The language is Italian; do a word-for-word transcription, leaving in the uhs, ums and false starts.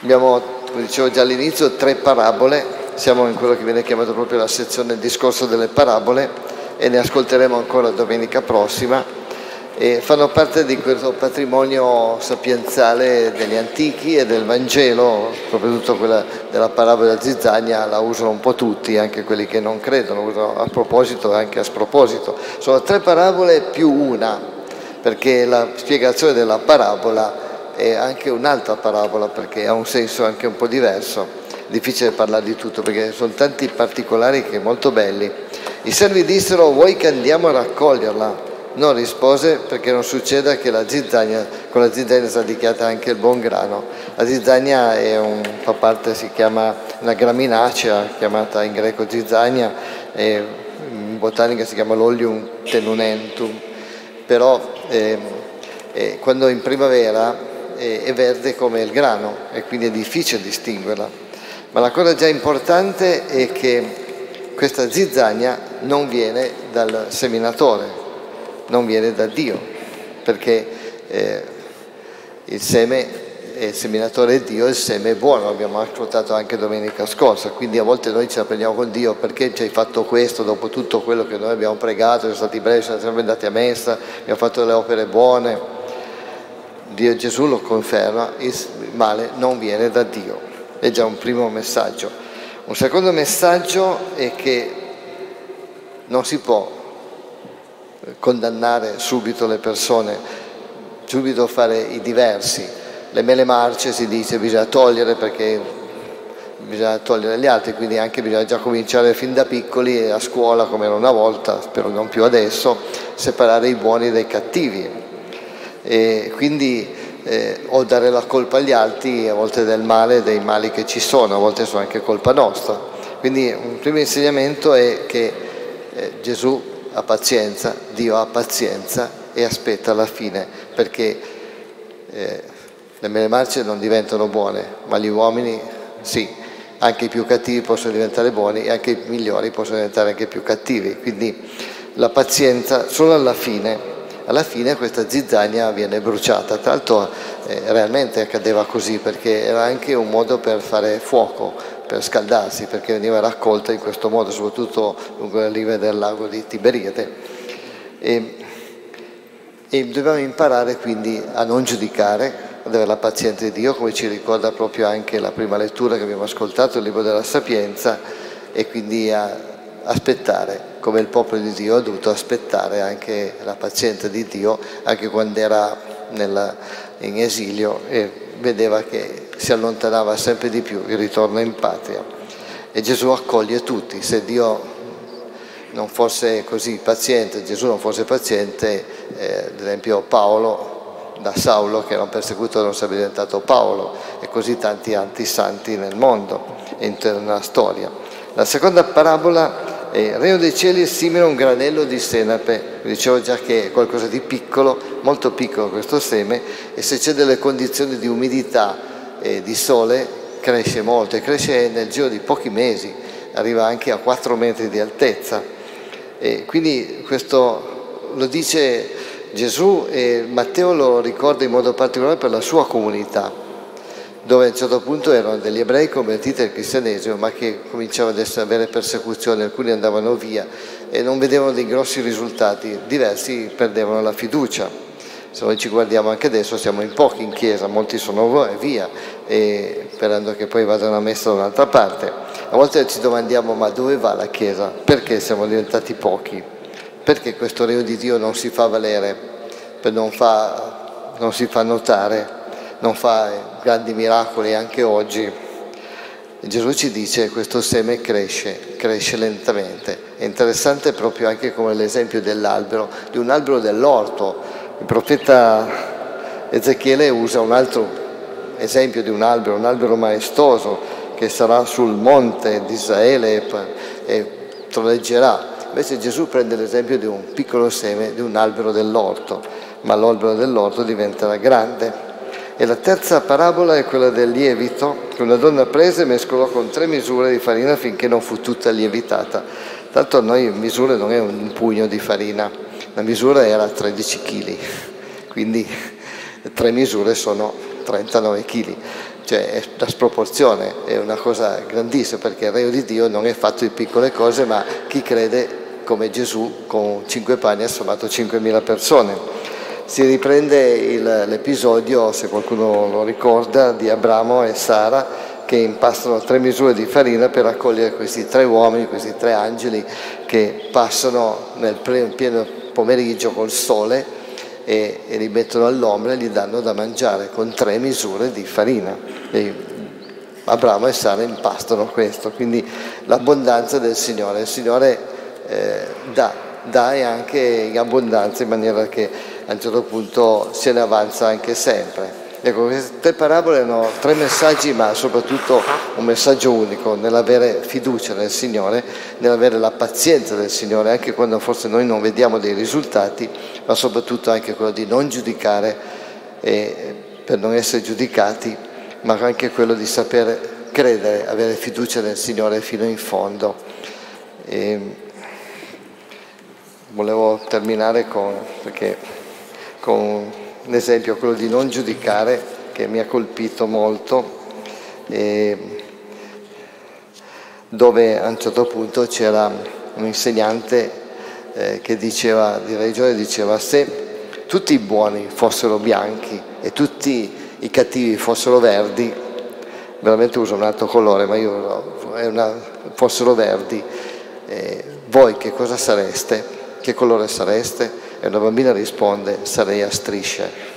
Abbiamo, come dicevo già all'inizio, tre parabole, siamo in quello che viene chiamato proprio la sezione del discorso delle parabole e ne ascolteremo ancora domenica prossima e fanno parte di questo patrimonio sapienziale degli antichi e del Vangelo, soprattutto quella della parabola della zizzania la usano un po' tutti, anche quelli che non credono, usano a proposito e anche a sproposito. Sono tre parabole più una, perché la spiegazione della parabola è anche un'altra parabola perché ha un senso anche un po' diverso. Difficile parlare di tutto perché sono tanti particolari che molto belli. I servi dissero: vuoi che andiamo a raccoglierla? No, rispose, perché non succeda che la zizzania, con la zizzania sia dichiarata anche il buon grano. La zizzania è un, fa parte, si chiama una graminacea, chiamata in greco zizzania, e in botanica si chiama l'Ollium tenunentum, però eh, eh, quando in primavera è verde come il grano e quindi è difficile distinguerla. Ma la cosa già importante è che questa zizzania non viene dal seminatore, non viene da Dio, perché eh, il seme, il seminatore è Dio, il seme è buono, abbiamo ascoltato anche domenica scorsa, quindi a volte noi ce la prendiamo con Dio: perché ci hai fatto questo dopo tutto quello che noi abbiamo pregato, siamo stati brevi, siamo sempre andati a messa, abbiamo fatto delle opere buone. Dio e Gesù lo conferma: il male non viene da Dio. È già un primo messaggio. Un secondo messaggio è che non si può condannare subito le persone, subito fare i diversi. Le mele marce, si dice, bisogna togliere perché bisogna togliere gli altri, quindi anche bisogna già cominciare fin da piccoli, a scuola come era una volta, spero non più adesso, separare i buoni dai cattivi. E quindi eh, o dare la colpa agli altri, a volte del male, dei mali che ci sono, a volte sono anche colpa nostra. Quindi un primo insegnamento è che eh, Gesù ha pazienza, Dio ha pazienza e aspetta la fine, perché eh, le mele marce non diventano buone, ma gli uomini sì, anche i più cattivi possono diventare buoni e anche i migliori possono diventare anche più cattivi. Quindi la pazienza solo alla fine. Alla fine questa zizzania viene bruciata, tra l'altro eh, realmente accadeva così, perché era anche un modo per fare fuoco, per scaldarsi, perché veniva raccolta in questo modo, soprattutto lungo le rive del lago di Tiberiade. E, e dobbiamo imparare quindi a non giudicare, ad avere la pazienza di Dio, come ci ricorda proprio anche la prima lettura che abbiamo ascoltato, il libro della Sapienza, e quindi a aspettare, come il popolo di Dio ha dovuto aspettare anche la pazienza di Dio, anche quando era nella, in esilio e vedeva che si allontanava sempre di più il ritorno in patria. E Gesù accoglie tutti. Se Dio non fosse così paziente, Gesù non fosse paziente, eh, ad esempio Paolo, da Saulo che era un persecutore, non sarebbe diventato Paolo, e così tanti altri santi nel mondo e nella storia. La seconda parabola: il regno dei cieli è simile a un granello di senape. Vi dicevo già che è qualcosa di piccolo, molto piccolo questo seme, e se c'è delle condizioni di umidità e di sole cresce molto, e cresce nel giro di pochi mesi, arriva anche a quattro metri di altezza. E quindi questo lo dice Gesù e Matteo lo ricorda in modo particolare per la sua comunità, dove a un certo punto erano degli ebrei convertiti al cristianesimo, ma che cominciavano ad essere, avere persecuzioni, alcuni andavano via e non vedevano dei grossi risultati, diversi perdevano la fiducia. Se noi ci guardiamo anche adesso, siamo in pochi in chiesa, molti sono via, e sperando che poi vadano a messa da un'altra parte. A volte ci domandiamo: ma dove va la chiesa? Perché siamo diventati pochi? Perché questo regno di Dio non si fa valere, non, fa, non si fa notare, non fa grandi miracoli anche oggi? E Gesù ci dice che questo seme cresce, cresce lentamente. È interessante proprio anche come l'esempio dell'albero, di un albero dell'orto. Il profeta Ezechiele usa un altro esempio di un albero, un albero maestoso che sarà sul monte di Israele e troleggerà. Invece Gesù prende l'esempio di un piccolo seme, di un albero dell'orto, ma l'albero dell'orto diventerà grande. E la terza parabola è quella del lievito, che una donna prese e mescolò con tre misure di farina finché non fu tutta lievitata. Tanto a noi misure non è un pugno di farina, la misura era tredici chili, quindi tre misure sono trentanove chili. cioè è la sproporzione, è una cosa grandissima, perché il regno di Dio non è fatto di piccole cose, ma chi crede come Gesù con cinque panni ha sfamato cinquemila persone. Si riprende l'episodio, se qualcuno lo ricorda, di Abramo e Sara che impastano tre misure di farina per raccogliere questi tre uomini, questi tre angeli che passano nel pieno pomeriggio col sole e, e li mettono all'ombra e gli danno da mangiare con tre misure di farina. E Abramo e Sara impastano questo, quindi l'abbondanza del Signore. Il Signore eh, dà, dà e anche in abbondanza, in maniera che a un certo punto se ne avanza anche sempre. Ecco, queste parabole hanno tre messaggi, ma soprattutto un messaggio unico, nell'avere fiducia nel Signore, nell'avere la pazienza del Signore, anche quando forse noi non vediamo dei risultati, ma soprattutto anche quello di non giudicare eh, per non essere giudicati, ma anche quello di saper credere, avere fiducia nel Signore fino in fondo. E volevo terminare con, perché, con un esempio, quello di non giudicare, che mi ha colpito molto, e dove a un certo punto c'era un insegnante eh, che diceva, di religione, diceva: se tutti i buoni fossero bianchi e tutti i cattivi fossero verdi, veramente uso un altro colore, ma io è una, fossero verdi, eh, voi che cosa sareste? Che colore sareste? E una bambina risponde: sarei a strisce.